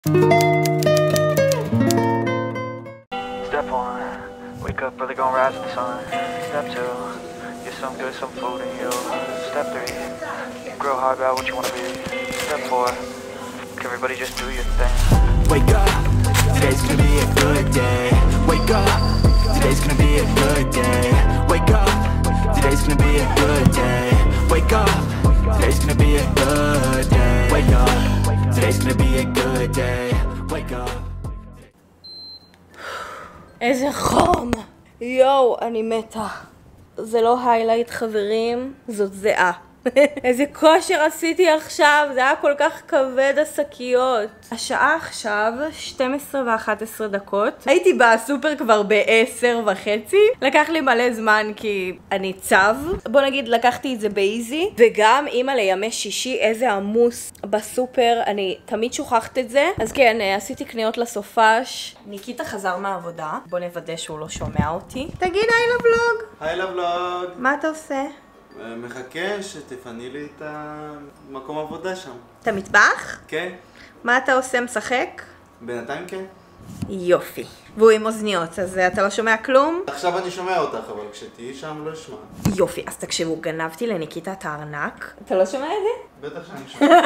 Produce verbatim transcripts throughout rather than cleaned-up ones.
Step one, wake up early, gonna rise with the sun. Step two, get some good, some food in you. Step three, grow hard about what you wanna be. Step four, everybody just do your thing. Wake up, today's gonna be a good day. Wake up, today's gonna be a good day. Wake up, today's gonna be a good day. Wake up, today's gonna be a good day. Wake up, today's gonna be a good day. Wake up. איזה חום! יואו, אני מתה. זה לא היילייט חברים, זאת זהה. איזה כושר עשיתי עכשיו, זה היה כל כך כבד השקיות. השעה עכשיו שתים עשרה ואחת עשרה דקות. הייתי בסופר כבר ב-עשר וחצי. לקח לי מלא זמן כי אני צב. בוא נגיד לקחתי את זה באיזי. וגם אימא לימי שישי איזה עמוס בסופר. אני תמיד שוכחת את זה. אז כן, עשיתי קניות לסופש. ניקיטה חזר מהעבודה. בוא נוודא שהוא לא שומע אותי. תגיד היי לבלוג. היי לבלוג. מה אתה עושה? מחכה שתפני לי את המקום עבודה שם. את המטבח? כן. מה אתה עושה, משחק? בינתיים כן. יופי. והוא עם אוזניות, אז אתה לא שומע כלום? עכשיו אני שומע אותך, אבל כשתהיי שם לא אשמע. יופי, אז תקשיבו, גנבתי לניקיטה את הארנק. אתה לא שומע את זה? בטח שאני שומע.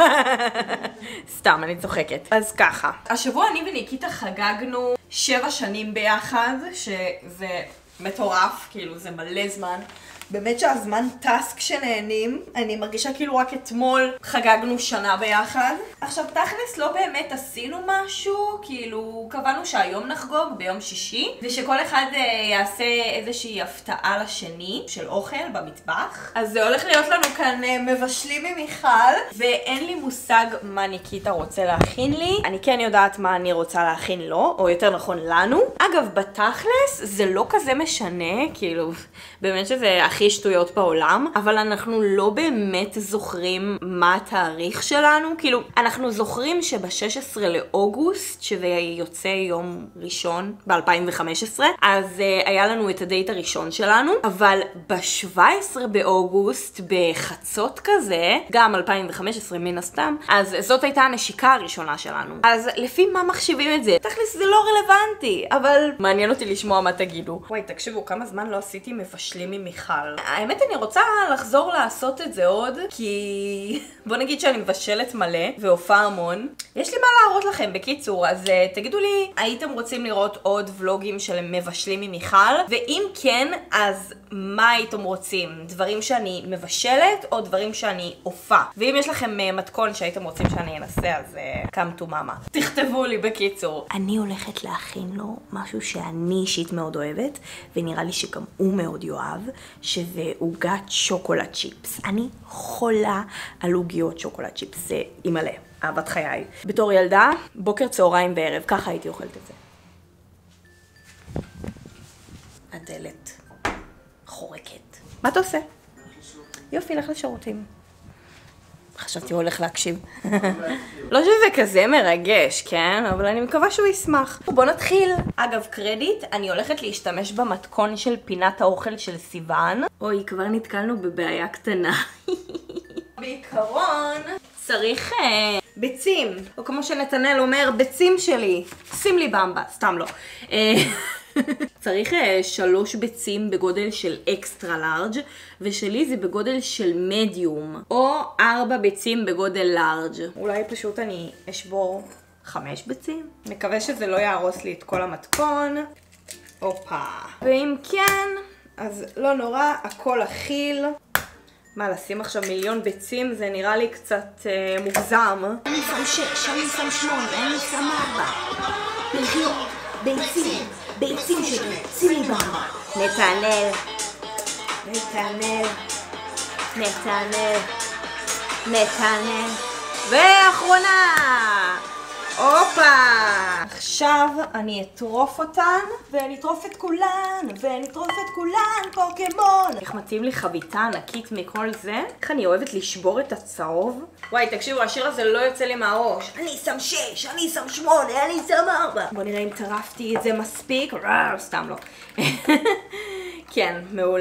סתם, אני צוחקת. אז ככה. השבוע אני וניקיטה חגגנו שבע שנים ביחד, שזה מטורף, כאילו זה מלא זמן. באמת שהזמן טס כשנהנים. אני מרגישה כאילו רק אתמול חגגנו שנה ביחד. עכשיו תכלס לא באמת עשינו משהו, כאילו קבענו שהיום נחגוג ביום שישי, ושכל אחד uh, יעשה איזושהי הפתעה לשני של אוכל במטבח. אז זה הולך להיות לנו כאן uh, מבשלים ממיכל, ואין לי מושג מה ניקיטה רוצה להכין לי. אני כן יודעת מה אני רוצה להכין לו, או יותר נכון לנו. אגב, בתכלס זה לא כזה משנה, כאילו באמת שזה הכי שטויות בעולם, אבל אנחנו לא באמת זוכרים מה התאריך שלנו. כאילו, אנחנו זוכרים שב-שישה עשר לאוגוסט, שזה יוצא יום ראשון ב-אלפיים וחמש עשרה, אז uh, היה לנו את הדייט הראשון שלנו, אבל ב-שבעה עשר באוגוסט, בחצות כזה, גם אלפיים וחמש עשרה מן הסתם, אז זאת הייתה הנשיקה הראשונה שלנו. אז לפי מה מחשיבים את זה? תכלס זה לא רלוונטי, אבל מעניין אותי לשמוע מה תגידו. וואי, תקשיבו, כמה זמן לא עשיתי מבשלים ממיכל. האמת אני רוצה לחזור לעשות את זה עוד, כי בוא נגיד שאני מבשלת מלא והופעה המון. יש לי מה להראות לכם בקיצור, אז uh, תגידו לי, הייתם רוצים לראות עוד ולוגים של מבשלים ממיכל? ואם כן, אז מה הייתם רוצים? דברים שאני מבשלת או דברים שאני הופעה? ואם יש לכם uh, מתכון שהייתם רוצים שאני אנסה, אז uh, come to mama. תכתבו לי בקיצור. אני הולכת להכין לו משהו שאני אישית מאוד אוהבת, ונראה לי שגם הוא מאוד יאהב, שזה עוגת שוקולד צ'יפס. אני חולה על עוגיות שוקולד צ'יפס, זה אימא'לה, אהבת חיי. בתור ילדה, בוקר, צהריים וערב, ככה הייתי אוכלת את זה. הדלת חורקת. מה אתה עושה? יופי, לך לשירותים. חשבתי הוא הולך להקשיב. לא שזה כזה מרגש, כן? אבל אני מקווה שהוא ישמח. בוא נתחיל. אגב, קרדיט, אני הולכת להשתמש במתכון של פינת האוכל של סיוון. אוי, כבר נתקלנו בבעיה קטנה. בעיקרון, צריך אה, ביצים. או כמו שנתנאל אומר, ביצים שלי. שים לי במבה, סתם לא. אה... צריך שלוש ביצים בגודל של אקסטרה לארג' ושלי זה בגודל של מדיום, או ארבע ביצים בגודל לארג'. אולי פשוט אני אשבור חמש ביצים. מקווה שזה לא יהרוס לי את כל המתכון. אופה. ואם כן, אז לא נורא, הכל אכיל. מה, לשים עכשיו מיליון ביצים? זה נראה לי קצת אה, מוגזם. אני שם שש, אני שם שמונה, אני שם ארבע. מלחיות, ביצים. ביצים שלי, שימי במבה. נתנאל, נתנאל, נתנאל, נתנאל. ואחרונה! הופה! עכשיו אני אטרוף אותן, ואני אטרוף את כולן, ואני אטרוף את כולן, פוקמון! איך מתאים לי חביתה ענקית מכל זה? איך אני אוהבת לשבור את הצהוב? וואי, תקשיבו, השיר הזה לא יוצא לי מהראש. אני שם שש, אני שם שמונה, אני שם ארבע. בוא נראה אם טרפתי את זה מספיק. סתם לא. כן, מעולה.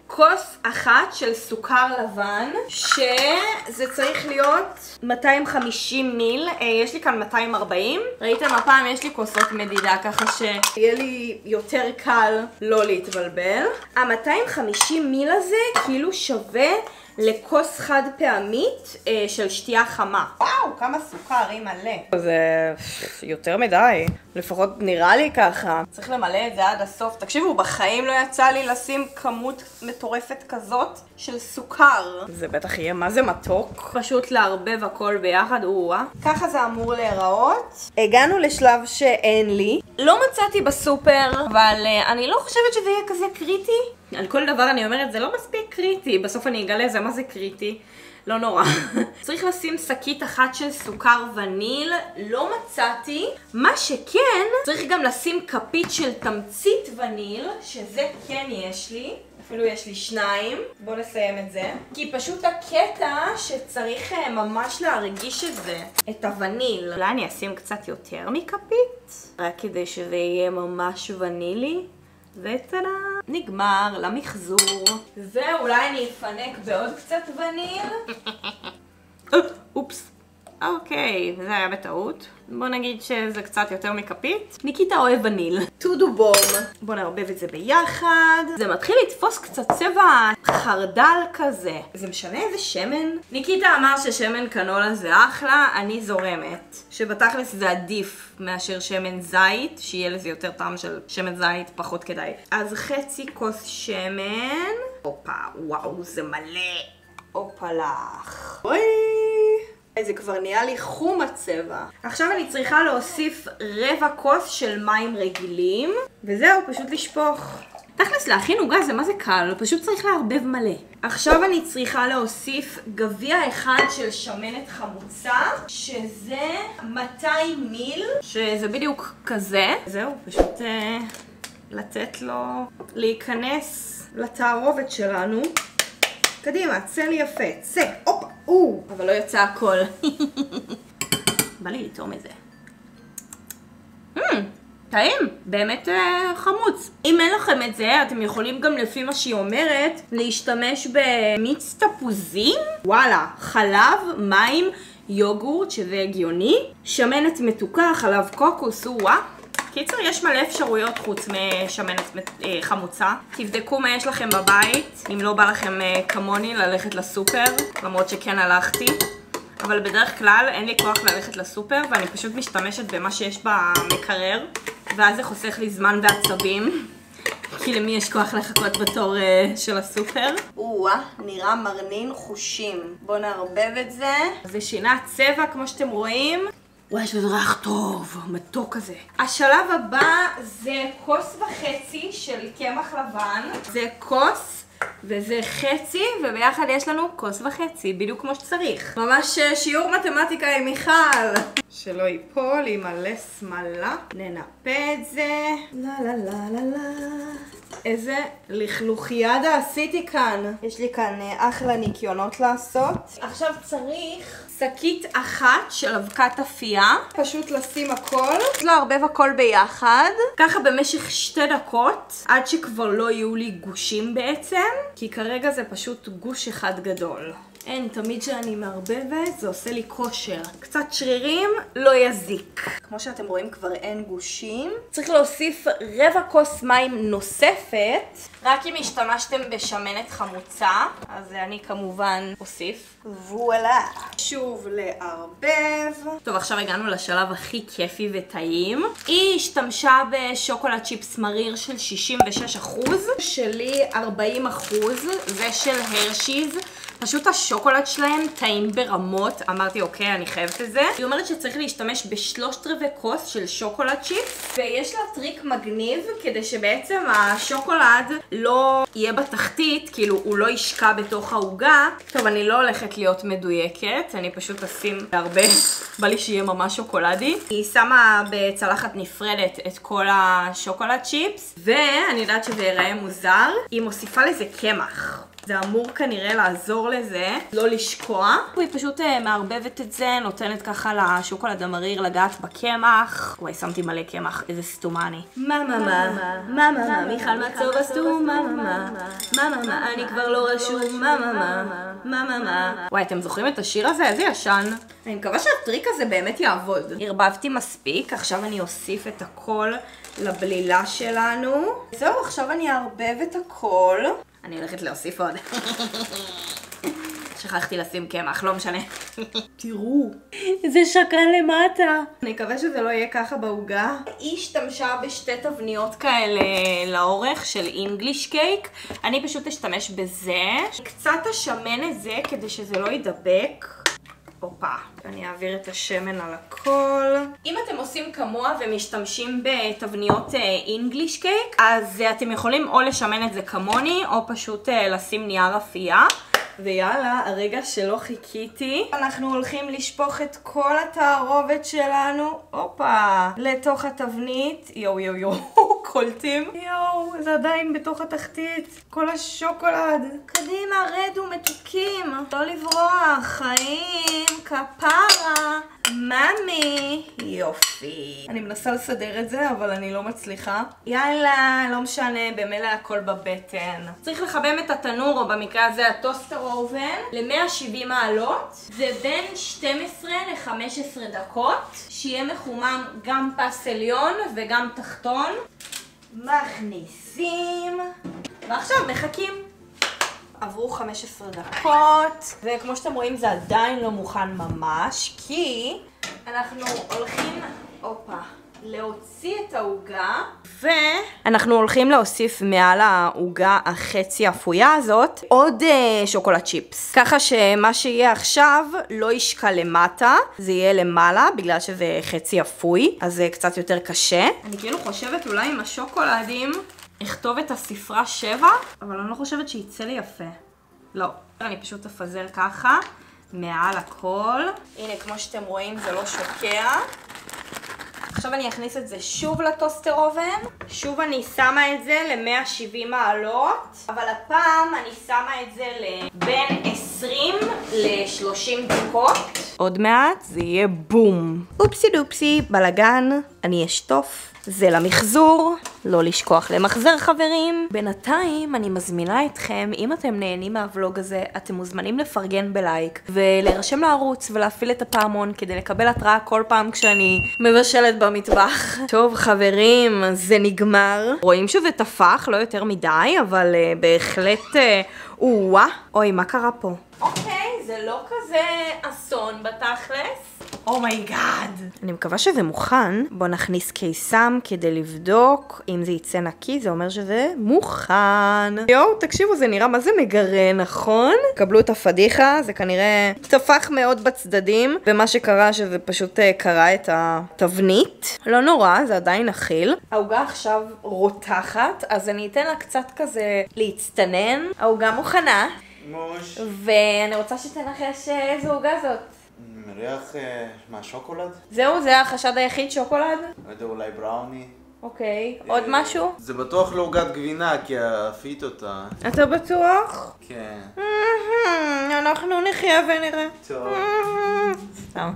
כוס אחת של סוכר לבן, שזה צריך להיות מאתיים וחמישים מיל, יש לי כאן מאתיים וארבעים. ראיתם הפעם יש לי כוסות מדידה ככה שיהיה לי יותר קל לא להתבלבל. ה-מאתיים וחמישים מיל הזה כאילו שווה לכוס חד פעמית אה, של שתייה חמה. וואו, כמה סוכר, היא מלא. זה יותר מדי, לפחות נראה לי ככה. צריך למלא את זה עד הסוף. תקשיבו, בחיים לא יצא לי לשים כמות מטורפת כזאת של סוכר. זה בטח יהיה מה זה מתוק. פשוט לערבב הכל ביחד, או-אה. ככה זה אמור להיראות. הגענו לשלב שאין לי. לא מצאתי בסופר, אבל uh, אני לא חושבת שזה יהיה כזה קריטי. על כל דבר אני אומרת, זה לא מספיק קריטי. בסוף אני אגלה זה מה זה קריטי. לא נורא. צריך לשים שקית אחת של סוכר וניל, לא מצאתי. מה שכן, צריך גם לשים כפית של תמצית וניל, שזה כן יש לי. אפילו יש לי שניים. בואו נסיים את זה. כי פשוט הקטע שצריך ממש להרגיש את זה, את הווניל. אולי אני אשים קצת יותר מכפית, רק כדי שזה יהיה ממש ונילי. ותודה, נגמר למחזור. ואולי אני אפנק בעוד קצת וניל. אופס. אוקיי, זה היה בטעות. בוא נגיד שזה קצת יותר מכפית. ניקיטה אוהב וניל. טודו בום. בוא נערבב את זה ביחד. זה מתחיל לתפוס קצת צבע חרדל כזה. זה משנה איזה שמן? ניקיטה אמר ששמן קנולה זה אחלה, אני זורמת. שבתכלס זה עדיף מאשר שמן זית, שיהיה לזה יותר טעם של שמן זית, פחות כדאי. אז חצי כוס שמן. הופה, וואו, זה מלא. הופה לך. אוי. זה כבר נהיה לי חום הצבע. עכשיו אני צריכה להוסיף רבע כוס של מים רגילים, וזהו, פשוט לשפוך. תכלס להכין עוגה זה מה זה קל, פשוט צריך לערבב מלא. עכשיו אני צריכה להוסיף גביע אחד של שמנת חמוצה, שזה מאתיים מיל, שזה בדיוק כזה. זהו, פשוט אה, לתת לו להיכנס לתערובת שלנו. קדימה, צא לי יפה, צא, הופה, או, אבל לא יצא הכל. בא לי לטעום את זה. Hmm, טעים, באמת uh, חמוץ. אם אין לכם את זה, אתם יכולים גם לפי מה שהיא אומרת, להשתמש במיץ תפוזים. וואלה, חלב, מים, יוגורט, שזה הגיוני. שמנת מתוקה, חלב קוקוס, וואה. קיצר, יש מלא אפשרויות חוץ משמנת חמוצה. תבדקו מה יש לכם בבית, אם לא בא לכם כמוני ללכת לסופר, למרות שכן הלכתי. אבל בדרך כלל אין לי כוח ללכת לסופר, ואני פשוט משתמשת במה שיש במקרר, ואז זה חוסך לי זמן ועצבים. כי למי יש כוח לחכות בתור uh, של הסופר. וואה, נראה מרנין חושים. בואו נערבב את זה. זה שינה צבע כמו שאתם רואים. וואי, יש לזה ריח טוב, מתוק כזה. השלב הבא זה כוס וחצי של קמח לבן. זה כוס וזה חצי, וביחד יש לנו כוס וחצי, בדיוק כמו שצריך. ממש שיעור מתמטיקה עם מיכל. שלא ייפול, עם מלא שמאלה. ננפה את זה. לה לה לה לה לה. איזה לכלוכיאדה עשיתי כאן. יש לי כאן אחלה ניקיונות לעשות. עכשיו צריך שקית אחת של אבקת אפייה. פשוט לשים הכל. לערבב הכל ביחד. ככה במשך שתי דקות, עד שכבר לא יהיו לי גושים בעצם. כי כרגע זה פשוט גוש אחד גדול. אין, תמיד שאני מערבבת, זה עושה לי כושר. קצת שרירים, לא יזיק. כמו שאתם רואים, כבר אין גושים. צריך להוסיף רבע כוס מים נוספת, רק אם השתמשתם בשמנת חמוצה, אז אני כמובן אוסיף. וואלה. שוב לערבב. טוב, עכשיו הגענו לשלב הכי כיפי וטעים. היא השתמשה בשוקולד צ'יפס מריר של שישים ושש אחוז, שלי ארבעים אחוז, זה של הרשיז. פשוט השוקולד שלהם טעים ברמות, אמרתי אוקיי, אני חייבת את זה. היא אומרת שצריך להשתמש בשלושת רבעי כוס של שוקולד צ'יפס, ויש לה טריק מגניב כדי שבעצם השוקולד לא יהיה בתחתית, כאילו הוא לא ישקע בתוך העוגה. טוב, אני לא הולכת להיות מדויקת, אני פשוט אשים הרבה, בא לי שיהיה ממש שוקולדי. היא שמה בצלחת נפרדת את כל השוקולד צ'יפס, ואני יודעת שזה ייראה מוזר, היא מוסיפה לזה קמח. זה אמור כנראה לעזור לזה, לא לשקוע. והיא פשוט מערבבת את זה, נותנת ככה לשוקולד המריר לגעת בקמח. וואי, שמתי מלא קמח, איזה סתומה אני. מה מה מה, מה מה מה, מיכל מצוב הסתום, מה מה מה, מה מה מה, אני כבר לא רשום, מה מה מה, מה מה מה. וואי, אתם זוכרים את השיר הזה? איזה ישן. אני מקווה שהטריק הזה באמת יעבוד. הרבבתי מספיק, עכשיו אני אוסיף את הכל לבלילה שלנו. זהו, עכשיו אני אערבב את הכל. אני הולכת להוסיף עוד. שכחתי לשים קמח, לא משנה. תראו, זה שקן למטה. אני מקווה שזה לא יהיה ככה בעוגה. היא השתמשה בשתי תבניות כאלה לאורך של אינגליש קייק. אני פשוט אשתמש בזה. קצת אשמן את זה כדי שזה לא ידבק. הופה, אני אעביר את השמן על הכל. אם אתם עושים כמוה ומשתמשים בתבניות אינגליש קייק, אז אתם יכולים או לשמן את זה כמוני, או פשוט לשים נייר אפייה. ויאללה, הרגע שלא חיכיתי. אנחנו הולכים לשפוך את כל התערובת שלנו, הופה, לתוך התבנית. יואו יואו יואו, קולטים. יואו, זה עדיין בתוך התחתית. כל השוקולד. קדימה, רדו מתוקים. לא לברוח, חיים, כפרה. ממי, יופי. אני מנסה לסדר את זה, אבל אני לא מצליחה. יאללה, לא משנה, במילא הכל בבטן. צריך לחמם את התנור, או במקרה הזה הטוסטר אובן, ל-מאה ושבעים מעלות. זה בין שתים עשרה ל-חמש עשרה דקות. שיהיה מחומם גם פס עליון וגם תחתון. מכניסים. ועכשיו מחכים. עברו חמש עשרה דקות, וכמו שאתם רואים זה עדיין לא מוכן ממש, כי אנחנו הולכים, אופה, להוציא את העוגה, ואנחנו הולכים להוסיף מעל העוגה החצי אפויה הזאת עוד uh, שוקולד צ'יפס. ככה שמה שיהיה עכשיו לא ישקע למטה, זה יהיה למעלה, בגלל שזה חצי אפוי, אז זה קצת יותר קשה. אני כאילו חושבת אולי עם השוקולדים אכתוב את הספרה שבע, אבל אני לא חושבת שיצא לי יפה. לא, אני פשוט אפזר ככה, מעל הכל. הנה, כמו שאתם רואים, זה לא שוקע. עכשיו אני אכניס את זה שוב לטוסטר אובן. שוב אני שמה את זה ל-מאה ושבעים מעלות, אבל הפעם אני שמה את זה לבין עשרים ל-שלושים דקות. עוד מעט זה יהיה בום. אופסי דופסי, בלגן, אני אשטוף. זה למחזור, לא לשכוח למחזר חברים. בינתיים אני מזמינה אתכם, אם אתם נהנים מהוולוג הזה, אתם מוזמנים לפרגן בלייק ולהירשם לערוץ ולהפעיל את הפעמון כדי לקבל התראה כל פעם כשאני מבשלת במטבח. טוב חברים, זה נגמר. רואים שזה תפח, לא יותר מדי, אבל uh, בהחלט uh, וואה. אוי, מה קרה פה? אוקיי, זה לא כזה אסון בתכלס. אומייגאד. אני מקווה שזה מוכן. בואו נכניס קיסם כדי לבדוק. אם זה יצא נקי, זה אומר שזה מוכן. יואו, תקשיבו, זה נראה מה זה מגרה, נכון? קבלו את הפדיחה, זה כנראה תפח מאוד בצדדים, ומה שקרה שזה פשוט קרה את התבנית. לא נורא, זה עדיין אכיל. העוגה עכשיו רותחת, אז אני אתן לה קצת כזה להצטנן. העוגה מוכנה. מוש. ואני רוצה שתנחש איזו עוגה זאת. מריח מהשוקולד? זהו, זה החשד היחיד, שוקולד? לא יודע, אולי בראוני. אוקיי, עוד משהו? זה בטוח לא עוגת גבינה, כי אפית אותה. אתה בטוח? כן. אנחנו נחיה ונראה. טוב. סתם.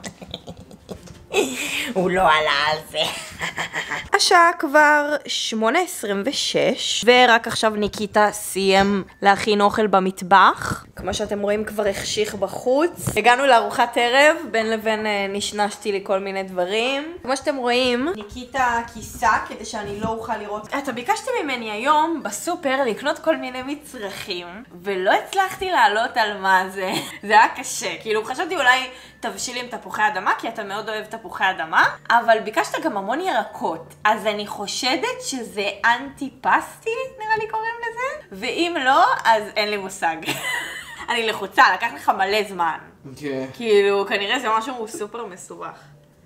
הוא לא עלה על זה. השעה כבר שמונה עשרים ושש, ורק עכשיו ניקיטה סיים להכין אוכל במטבח. כמו שאתם רואים כבר החשיך בחוץ. הגענו לארוחת ערב, בין לבין נשנשתי לי כל מיני דברים. כמו שאתם רואים, ניקיטה כיסה כדי שאני לא אוכל לראות. אתה ביקשת ממני היום בסופר לקנות כל מיני מצרכים, ולא הצלחתי לעלות על מה זה. זה היה קשה, כאילו חשבתי אולי תבשיל עם תפוחי אדמה, כי אתה מאוד אוהב תפוחי אדמה, אבל ביקשת גם המון ירקות, אז אני חושדת שזה אנטי פסטי, נראה לי קוראים לזה, ואם לא, אז אין לי מושג. אני לחוצה, לקח לך מלא זמן. כן. כאילו, כנראה זה משהו סופר מסובך.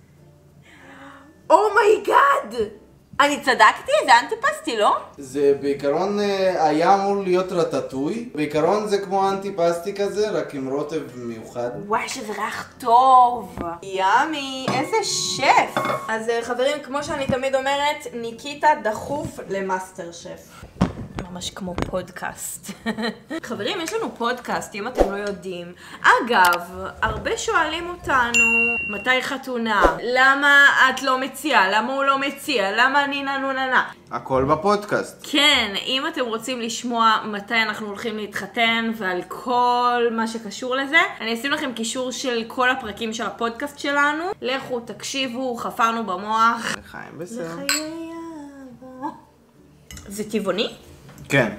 אומייגאד! אני צדקתי? זה אנטי פסטי, לא? זה בעיקרון היה אמור להיות רטטוי. בעיקרון זה כמו אנטי פסטי כזה, רק עם רוטב מיוחד. וואי, שזה ריח טוב. ימי, איזה שף. אז חברים, כמו שאני תמיד אומרת, ניקיטה דחוף למאסטר שף. ממש כמו פודקאסט. חברים, יש לנו פודקאסט, אם אתם לא יודעים. אגב, הרבה שואלים אותנו, מתי חתונה? למה את לא מציעה? למה הוא לא מציע? למה אני ננוננה? הכל בפודקאסט. כן, אם אתם רוצים לשמוע מתי אנחנו הולכים להתחתן ועל כל מה שקשור לזה, אני אשים לכם קישור של כל הפרקים של הפודקאסט שלנו. לכו, תקשיבו, חפרנו במוח. לחיים בסדר. לחיי אהבה. זה טבעוני? כן.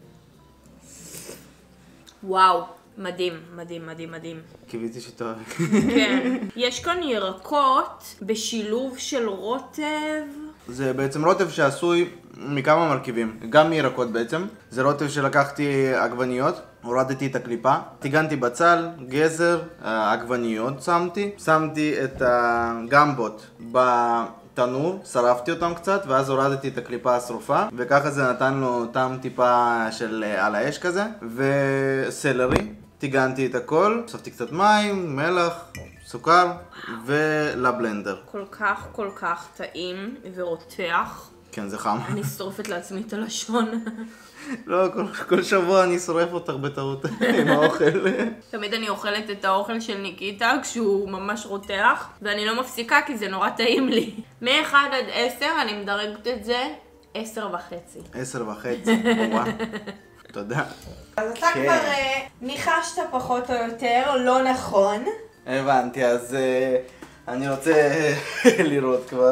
וואו, מדהים, מדהים, מדהים, מדהים. קיוויתי שטוב. כן. יש כאן ירקות בשילוב של רוטב. זה בעצם רוטב שעשוי מכמה מרכיבים, גם מירקות בעצם. זה רוטב שלקחתי עגבניות, הורדתי את הקליפה, טיגנתי בצל, גזר, עגבניות שמתי, שמתי את הגמבות בתנור, שרפתי אותם קצת, ואז הורדתי את הקליפה השרופה, וככה זה נתן לו טעם טיפה של על האש כזה, וסלרי, טיגנתי את הכל, הוספתי קצת מים, מלח, סוכר ולבלנדר. כל כך כל כך טעים ורותח. כן, זה חם. אני שורפת לעצמי את הלשון. לא, כל, כל שבוע אני שורף אותך בטעות עם האוכל. תמיד אני אוכלת את האוכל של ניקיטה כשהוא ממש רותח, ואני לא מפסיקה כי זה נורא טעים לי. מ-אחד עד עשר אני מדרגת את זה עשר וחצי. עשר וחצי, וואו. תודה. אז אתה כבר אה, ניחשת פחות או יותר, לא נכון. הבנתי, אז אה, אני רוצה לראות כבר.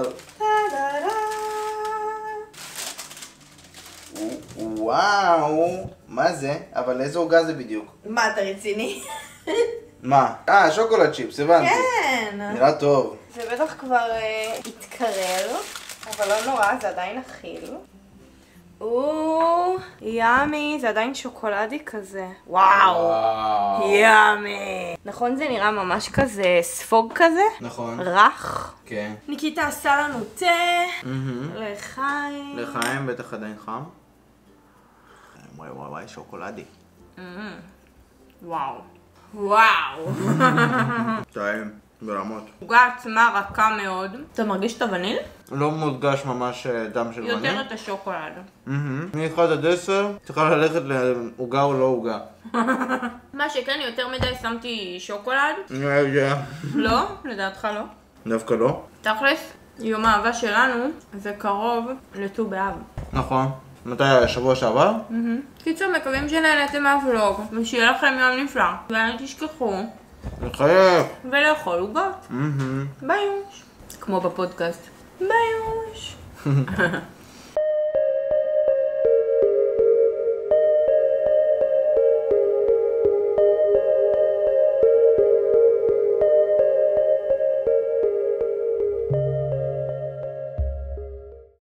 וואו, מה זה? אבל איזה עוגה זה בדיוק? מה, אתה רציני? מה? אה, שוקולד צ'יפס, הבנתי. כן. נראה טוב. זה בטח כבר אה, התקרר, אבל לא נורא, זה עדיין אכיל. או, יאמי, זה עדיין שוקולדי כזה. וואו, יאמי. נכון, זה נראה ממש כזה ספוג כזה? נכון. רך. כן. ניקיטה עשה לנו תה. לחיים. לחיים בטח עדיין חם. וואי וואי וואי, שוקולדי. וואו. וואו. טעים, ברמות. עוגה עצמה רכה מאוד. אתה מרגיש את הווניל? לא מודגש ממש דם של וניל. יותר את השוקולד. מ-אחד עד עשר, צריכה ללכת לעוגה או לא עוגה. מה שכן, יותר מדי שמתי שוקולד. אני אוהב זה. לא? לדעתך לא. דווקא לא. תכלס, יום האהבה שלנו זה קרוב לט"ו באב. נכון. מתי היה? שבוע שעבר? קיצור, מקווים שנהנתם מהוולוג, ושיהיה לכם יום נפלא. ואל תשכחו לחייך. ולאכול עוגות. ביוש. כמו בפודקאסט. ביוש.